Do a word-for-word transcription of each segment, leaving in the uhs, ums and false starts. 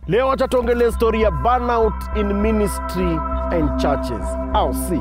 Leo acha tuongelee story ya burnout in ministry and churches. I'll see.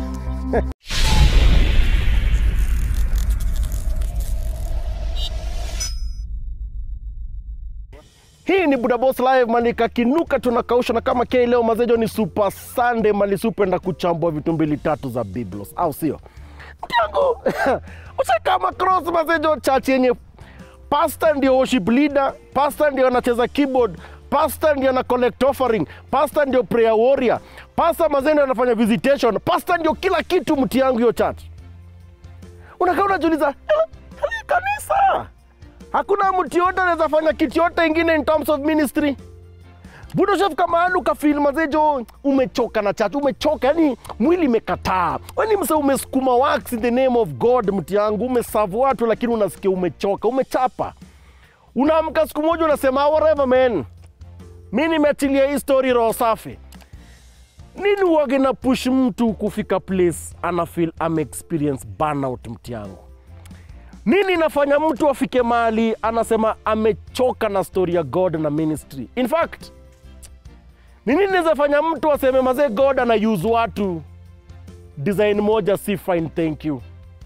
Hii ni Buddha Boss Live, manika kinuka tunakausha na kama kei leo mazejo ni Super Sunday mali supenda kuchambua vitu mbili tatu za Biblos. Au sio? Mtiangu, usa kama cross mazejo church yenye pastor ndio worship leader, pastor ndio anacheza keyboard, pastor ndio ana collect offering, pastor ndio prayer warrior, pastor mazendo anafanya visitation, pastor ndio kila kitu mtiangu hiyo church. Unakaa unajiuliza, hili kanisa hakuna mtu yote anaweza fanya kitu yote ingine in terms of ministry. Budo chef kama alu ka film mazejo umechoka na church, umechoka yani mwili imekataa. Wewe mse umesukuma works in the name of God mtiangu, umeserve watu lakini unasikia umechoka, umechapa. Unaamka siku moja unasema whatever man. Mimi nimeachilia hii story roho safi. Nini wage na push mtu kufika place ana feel am experience burnout mtiangu? Nini inafanya mtu afike mahali anasema amechoka na story ya God na ministry? In fact, nini inafanya mtu aseme mazee God ana use watu design moja si fine thank you?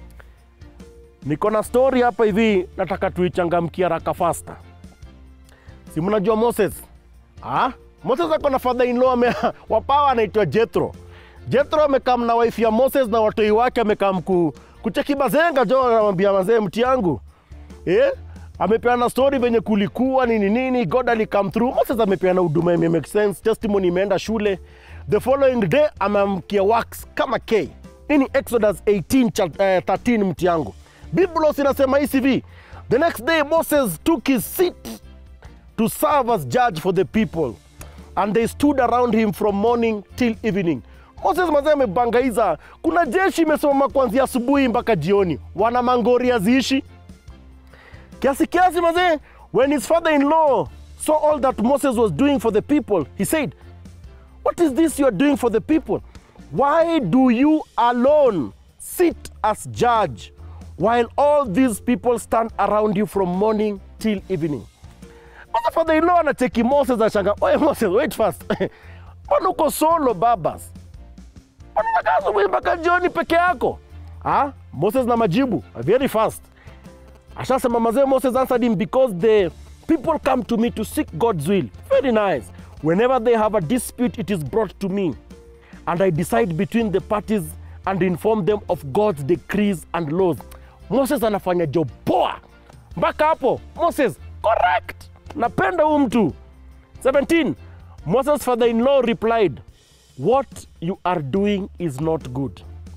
Niko na story hapa hivi nataka tuichangamkia haraka faster. Si mnajua Moses? Ah, Moses ako na father in law wa power anaitwa Jethro. Jethro amekam na wife ya Moses na watoi wake amekam ku kucheki bazenga jo anamwambia mazee mtiangu. Eh? Amepeana story venye kulikuwa nini nini, God ali come through. Moses amepeana huduma ime make sense, testimony imeenda shule. The following day amamkia works kama K. Ini Exodus eighteen thirteen mtiangu. Biblos inasema hii C V. The next day Moses took his seat to serve as judge for the people, and they stood around him from morning till evening. Moses mazee amebangaiza, kuna jeshi imesimama kuanzia asubuhi mpaka jioni. Wana mangoria ziishi. Kiasi kiasi mazee, when his father-in-law saw all that Moses was doing for the people, he said, "What is this you are doing for the people? Why do you alone sit as judge while all these people stand around you from morning till evening?" But the father-in-law anacheki Moses ashanga, "Oye Moses, wait first. Mbona uko solo babas? Mbona unakaa asubuhi mpaka jioni peke yako?" Ah, Moses na majibu, very fast. Ashasema mazee, Moses answered him, "Because the people come to me to seek God's will." Very nice. "Whenever they have a dispute, it is brought to me, and I decide between the parties and inform them of God's decrees and laws." Moses anafanya job poa. Mpaka hapo, Moses, correct. Napenda huyu mtu. seventeen. Moses' father-in-law replied, "What you are doing is not good.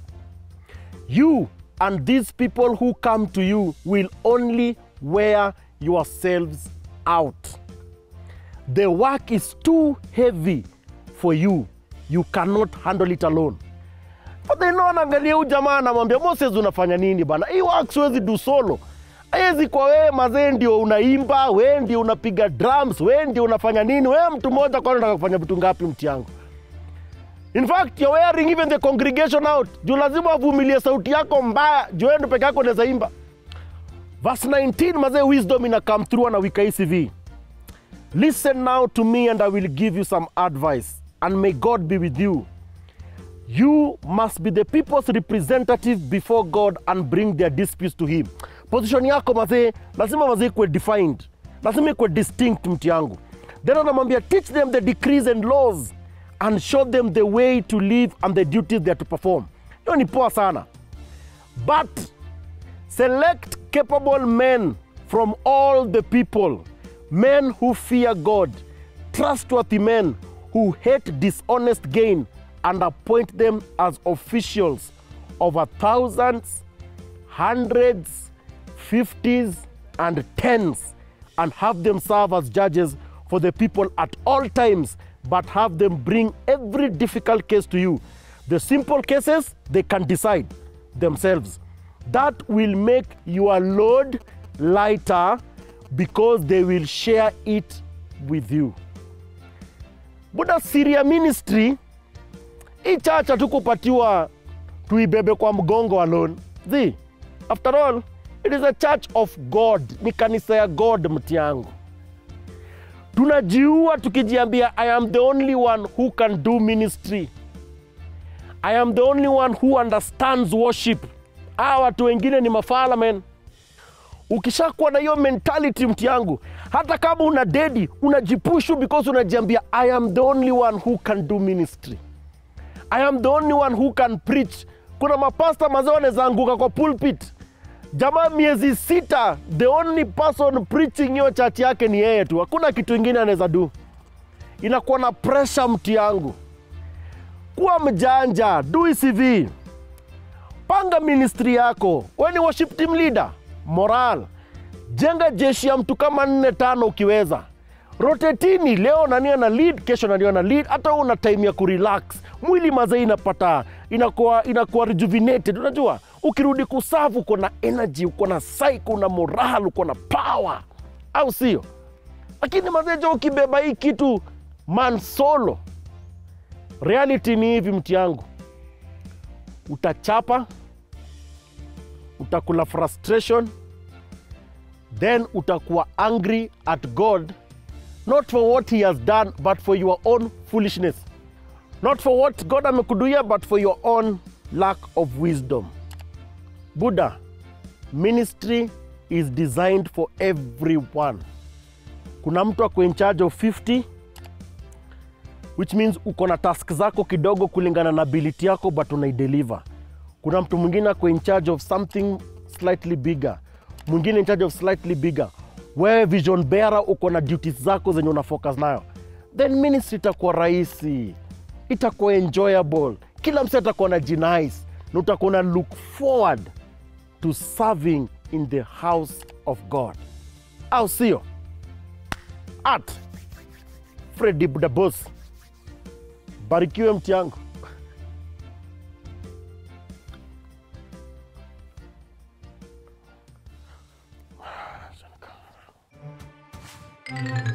You and these people who come to you will only wear yourselves out. The work is too heavy for you. You cannot handle it alone." Father-in-law anaangalia huyu jamaa anamwambia, "Moses unafanya nini bana? Hii work siwezi do solo. Haiwezi kwa wewe mazee ndio unaimba, wewe ndio unapiga drums, wewe ndio unafanya nini? Wewe mtu mmoja kwa unataka kufanya vitu ngapi mtiangu? In fact, you're wearing even the congregation out. Juu lazima uvumilie sauti yako mbaya, juu wewe ndio peke yako unaweza imba." Verse nineteen mazee, wisdom ina come through na wika C V. "Listen now to me and I will give you some advice, and may God be with you. You must be the people's representative before God and bring their disputes to him." Position yako mazee, lazima mazee kuwe defined. Lazima kuwe distinct mtiangu. Then anamwambia, "Teach them the decrees and laws and show them the way to live and the duties they are to perform." Hiyo ni poa sana. "But select capable men from all the people, men who fear God, trustworthy men who hate dishonest gain, and appoint them as officials over thousands, hundreds, fifties, and tens, and have them serve as judges for the people at all times, but have them bring every difficult case to you. The simple cases, they can decide themselves. That will make your load lighter because they will share it with you." Buddha Syria ministry, hii church hatukupatiwa tuibebe kwa mgongo alone. See, after all, it is a church of God. Ni kanisa ya God mtiangu. Tunajiua tukijiambia I am the only one who can do ministry. I am the only one who understands worship. Hawa watu wengine ni mafala man. Ukishakuwa na hiyo mentality mti yangu, hata kama una dedi, unajipushu because unajiambia I am the only one who can do ministry. I am the only one who can preach. Kuna mapasta mazao wanaweza anguka kwa pulpit. Jamaa miezi sita, the only person preaching hiyo church yake ni yeye tu. Hakuna kitu kingine anaweza do. Inakuwa na pressure mti yangu. Kuwa mjanja, do C V. Panga ministry yako. Wewe ni worship team leader, moral. Jenga jeshi ya mtu kama nne tano ukiweza. Rotetini, leo nani ana lead, kesho nani ana lead, hata una time ya kurelax. Mwili mazee inapata, inakuwa inakuwa rejuvenated, unajua? Ukirudi kusavu uko na energy, uko na psyche, uko na moral, uko na power. Au sio? Lakini mazee jo ukibeba hii kitu man solo. Reality ni hivi mti yangu. Utachapa, utakula frustration, then utakuwa angry at God, not for what he has done, but for your own foolishness. Not for what God amekuduia, but for your own lack of wisdom. Buddha, ministry is designed for everyone. Kuna mtu ako in charge of fifty, which means uko na task zako kidogo kulingana na ability yako, but unaideliver. Kuna mtu mwingine ako in charge of something slightly bigger. Mwingine in charge of slightly bigger. Wewe vision bearer uko na duties zako zenye una focus nayo. Then ministry itakuwa rahisi. Itakuwa enjoyable. Kila mtu atakuwa na jinice. Na utakuwa na look forward to serving in the house of God. Au sio? At Freddy Buddha Boss. Barikiwe mti yangu. Thank you.